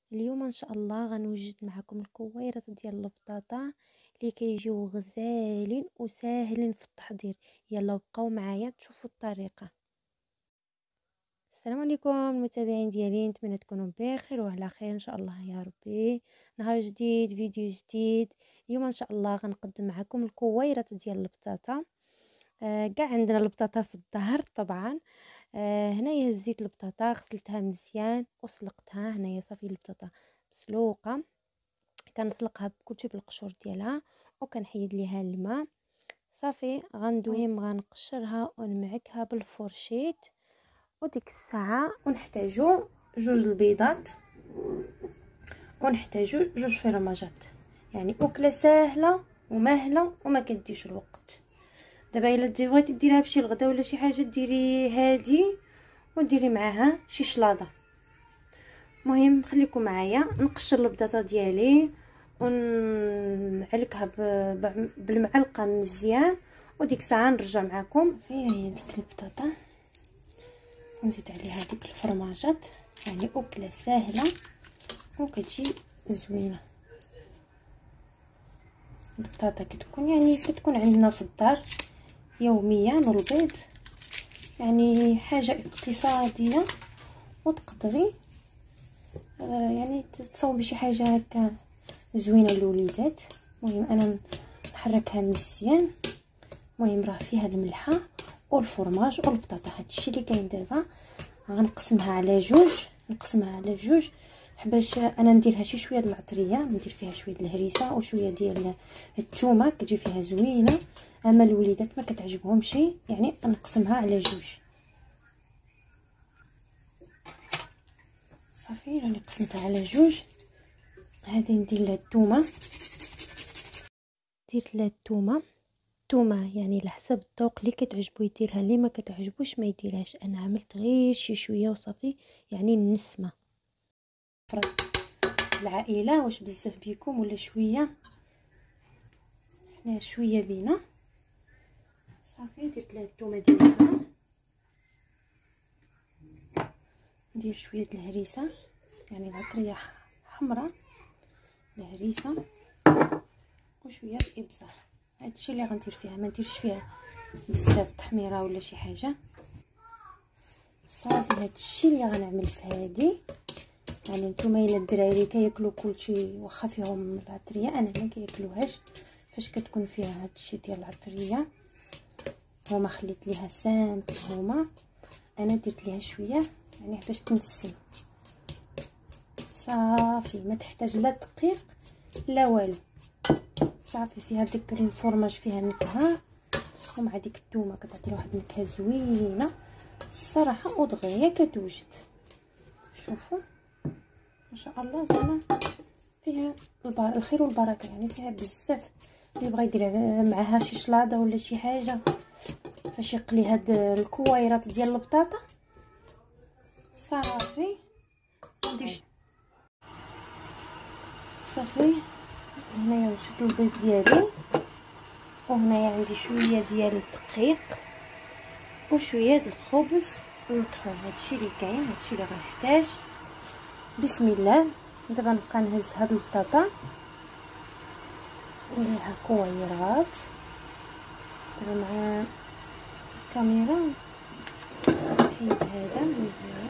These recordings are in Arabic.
اليوم ان شاء الله غنوجد معكم الكويرات ديال البطاطا اللي كيجيو غزالين وساهلين في التحضير. يلا بقاو معايا تشوفوا الطريقه. السلام عليكم المتابعين ديالي، نتمنى تكونوا بخير وعلى خير ان شاء الله يا ربي. نهار جديد، فيديو جديد. اليوم ان شاء الله غنقدم معكم الكويرات ديال البطاطا. كاع عندنا البطاطا في الدار طبعا. هنايا هزيت البطاطا، غسلتها مزيان وسلقتها. هنايا صافي البطاطا مسلوقه، كنسلقها بكلشي بالقشور ديالها وكنحيد ليها الماء. صافي غندوهم غنقشرها ونمعكها بالفرشيط. وديك الساعه ونحتاجو جوج البيضات ونحتاجو جوج فرماجات، يعني اكله سهله ومهله وما كديش الوقت. دابا الا بغيتي ديريها فشي الغدا ولا شي حاجه ديري هادي وديري معاها شي شلاضه. المهم خليكم معايا نقشر البطاطا ديالي ونعلكها بالمعلقه مزيان، وديك الساعه نرجع معكم. هي ديك البطاطا ونزيد عليها ديك الفرماجات، يعني اكله سهله وكتجي زوينه. البطاطا كتكون عندنا في الدار يوميا، والبيض يعني حاجه اقتصاديه وتقدري يعني تصاوبي شي حاجه هكا زوينه للوليدات. المهم انا نحركها مزيان. المهم راه فيها الملحه والفرماج والبطاطا، هادشي اللي كاين دابا. غنقسمها على جوج باش انا نديرها شويه د العطريه، ندير فيها شويه د الهريسه وشويه ديال الثومه كتجي فيها زوينه. اما الوليدات ما كتعجبهمش، يعني نقسمها على جوج. صافي راني قسمتها على جوج. هادي ندير لها الثومه، درت لها الثومه يعني على حسب الذوق اللي كتعجبو يديرها، اللي ما كتعجبوش ما يديرهاش. انا عملت غير شويه وصافي، يعني النسمه فرد العائله واش بزاف بيكم ولا شويه، حنا شويه بينا. صافي درت لها الثومه ديالها، ندير شويه د الهريسه يعني العطريه حمراء، الهريسه وشويه الابزار. هادشي اللي غندير فيها، ما نديرش فيها بزاف تحميره ولا شي حاجه. صافي هادشي اللي غنعمل في هادي. يعني نتوما الا الدراري كياكلوا كلشي واخا فيهم العطريه، انا ما كياكلوهاش فاش كتكون فيها هادشي ديال العطريه. هما خليت ليها سامط، هما انا درت ليها شويه يعني باش تنسم. صافي ما تحتاج لا دقيق لا والو. صافي فيها ديك الفرماج فيها نكهه، ومع ديك الثومه كتعطي واحد النكهه زوينه الصراحه ودغيا كتوجد. شوفوا ما شاء الله زعما فيها الخير والبركه، يعني فيها بزاف. اللي بغى يدير معها شي شلاضه ولا شي حاجه فاش يقلي هاد الكويرات ديال البطاطا. صافي ندير صافي هنايا وجدت البيض ديالي، وهنايا عندي شويه ديال الدقيق وشويه د الخبز المطحون. هادشي اللي كاين، هادشي اللي غنحتاج. بسم الله. دابا نبقى نهز هاد البطاطا نديرها كويرات. دابا مع الكاميرا نحيد هذا مزيان.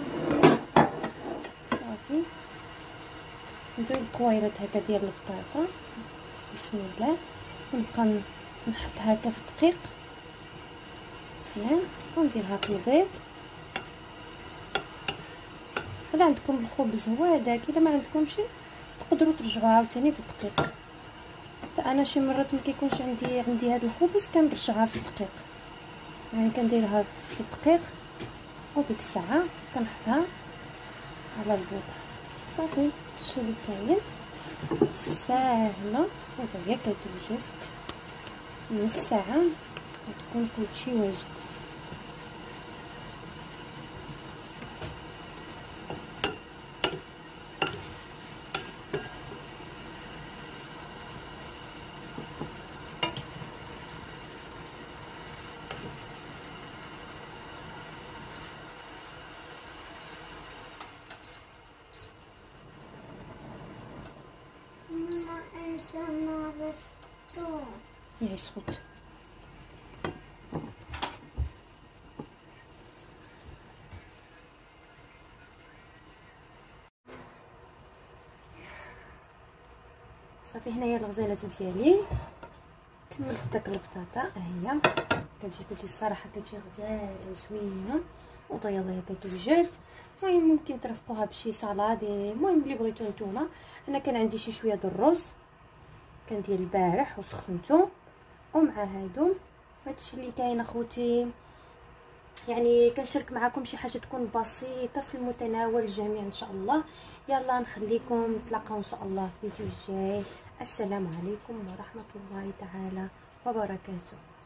صافي ندير الكويرات هكا ديال البطاطا. بسم الله. ونبقى نحط هكا في الدقيق مزيان ونديرها في البيض. الا عندكم الخبز هو هذاك، الا ما عندكمش تقدروا ترجعوا عاوتاني في الدقيق. فانا شي مرات ما كيكونش عندي هذا الخبز كنرجعها في الدقيق، يعني كنديرها في الدقيق وديك الساعه كنحطها على البوطه. صافي هادشي اللي كاين، ساهله ودغيا كتوجد. نص ساعه وتكون كلشي واجد. يعيش خوت. صافي هنايا الغزالات ديالي كملت داك البطاطا ها هي كتجي الصراحه كتجي غزاله زوينه وطيابه كتوجد. المهم ممكن ترافقوها بشي سلطه، المهم اللي بغيتو نتوما. انا كان عندي شي شويه د الرز كان ديال البارح وسخنته، ومع هادو هادشي اللي كاين اخوتي. يعني كنشارك معكم شي حاجه تكون بسيطه في المتناول الجميع ان شاء الله. يلا نخليكم نتلاقاو ان شاء الله في الفيديو الجاي. السلام عليكم ورحمه الله تعالى وبركاته.